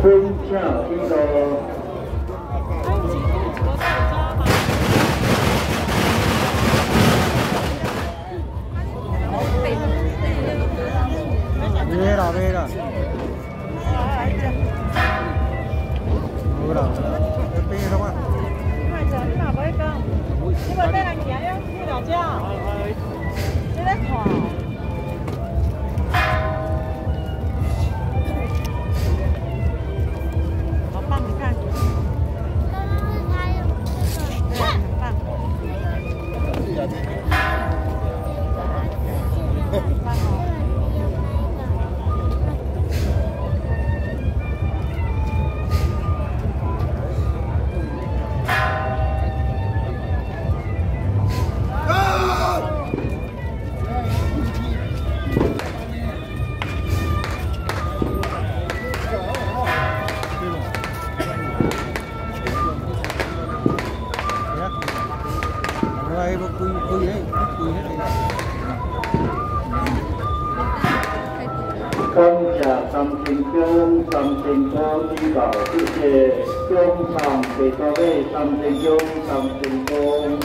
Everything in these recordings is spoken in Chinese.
分享这个。 别了，别了。好啦，别什么？ 快点，你哪不会讲？你无带人行了，你哪只？你在看？好棒，你看。对，很棒。很棒哦。 感谢三千姜、3000股指导，谢谢姜厂白沙尾3000姜、3000股。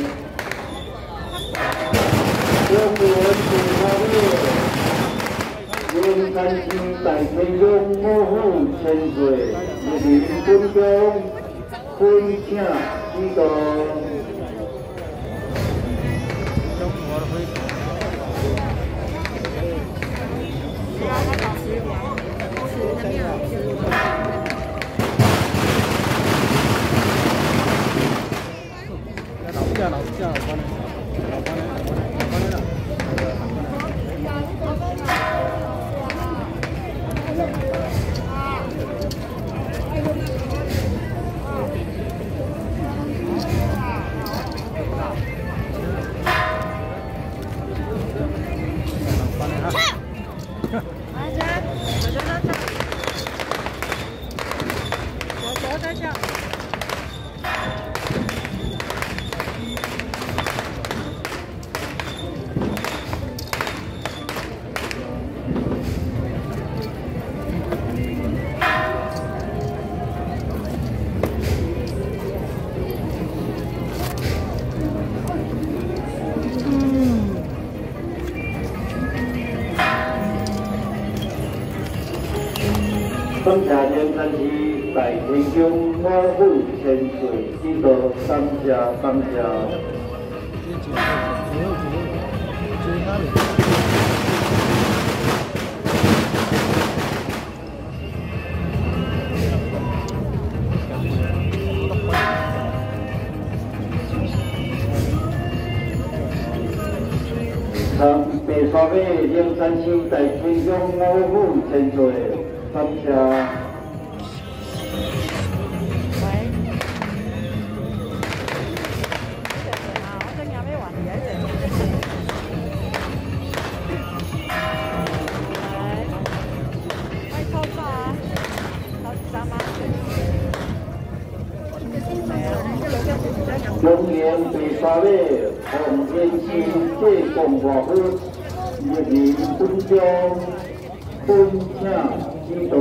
姜源白沙尾，用3千大千姜五虎千岁，热烈分姜分请指导。 老师啊，老班的。 感谢连山市大天宫五虎千岁指导，感谢。白沙尾连山市大天宫五虎千岁。 感谢。中原白沙尾红天星这共和国热烈分享分请。 指导。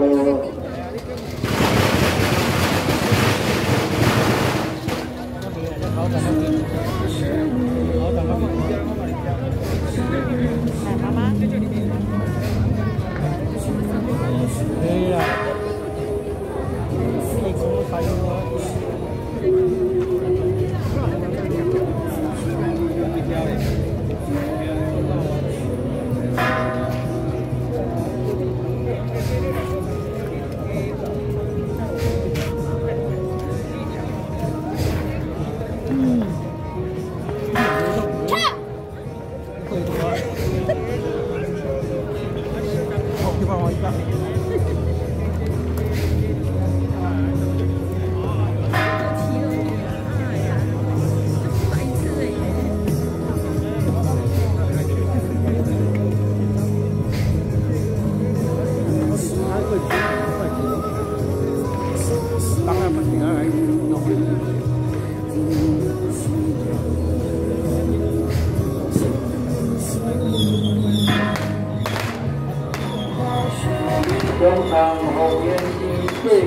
妈妈。 对呀。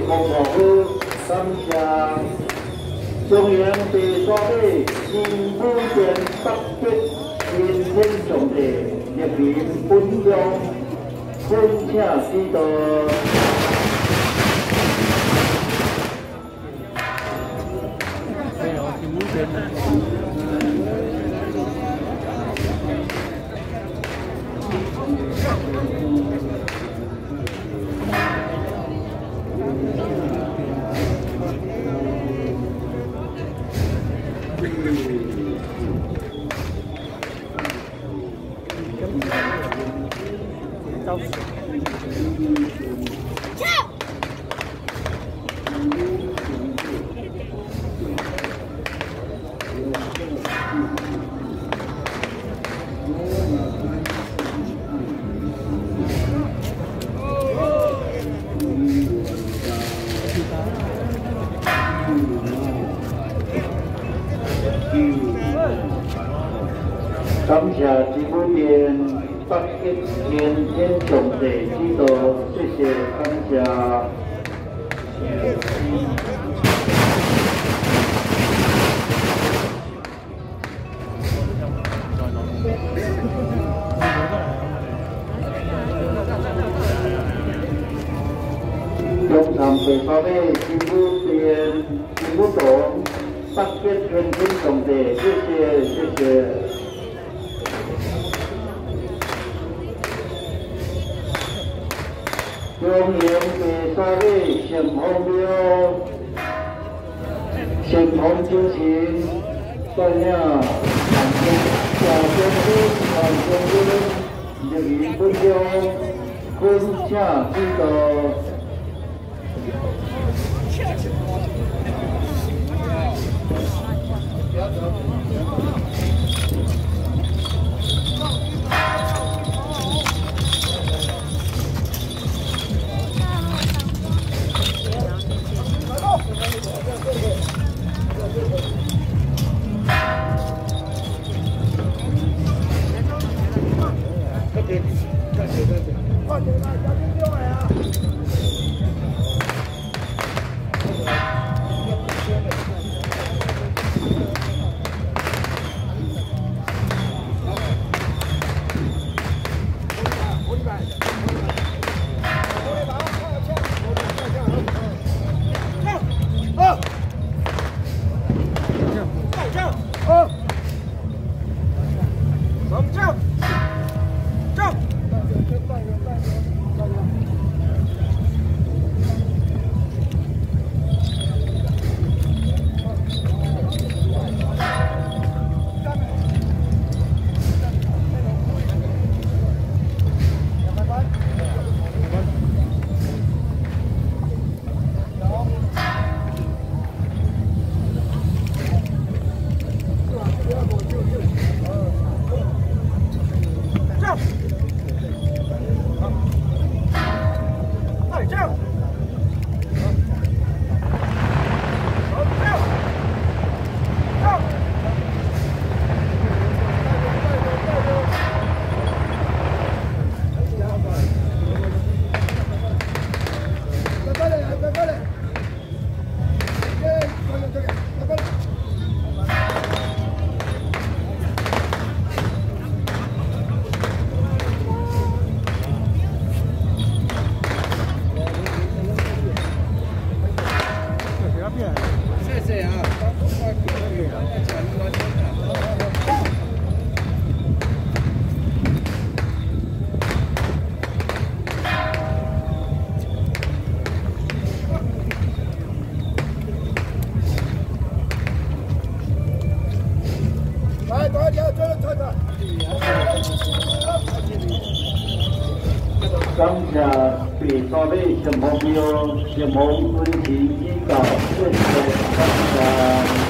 公保护，感谢中央地所的新福建北极天天上帝热烈本乡，恳请指导。感谢政府店北极天天上帝指导，谢谢，感谢。中山北沙尾政府店政府堂北极天天上帝，谢谢，谢谢。中央北沙尾咸丰庙，咸丰精神，带领大中热烈分享，恳请指导。感谢北沙尾咸丰庙咸丰温情指导，谢谢感谢。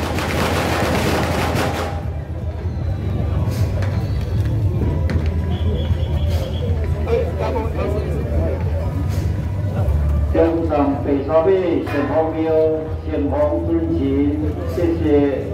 中山北沙尾咸丰庙咸丰温情，谢谢。